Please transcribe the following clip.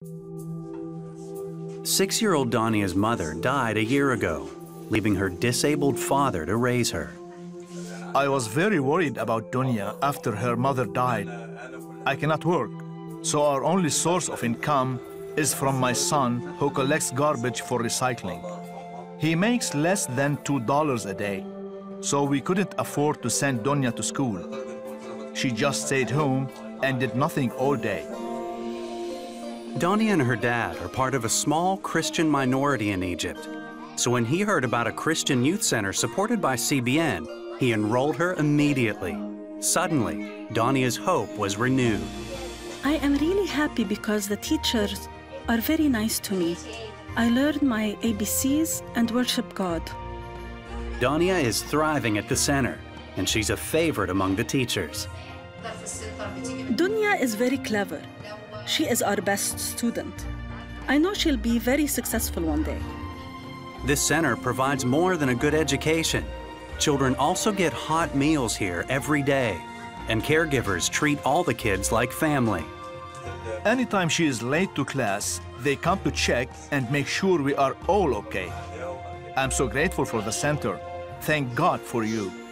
6-year-old Donia's mother died a year ago, leaving her disabled father to raise her. I was very worried about Donia after her mother died. I cannot work, so our only source of income is from my son, who collects garbage for recycling. He makes less than $2 a day, so we couldn't afford to send Donia to school. She just stayed home and did nothing all day. Donia and her dad are part of a small Christian minority in Egypt. So when he heard about a Christian youth center supported by CBN, he enrolled her immediately. Suddenly, Donia's hope was renewed. I am really happy because the teachers are very nice to me. I learned my ABCs and worship God. Donia is thriving at the center, and she's a favorite among the teachers. Donia is very clever. She is our best student. I know she'll be very successful one day. This center provides more than a good education. Children also get hot meals here every day, and caregivers treat all the kids like family. Anytime she is late to class, they come to check and make sure we are all okay. I'm so grateful for the center. Thank God for you.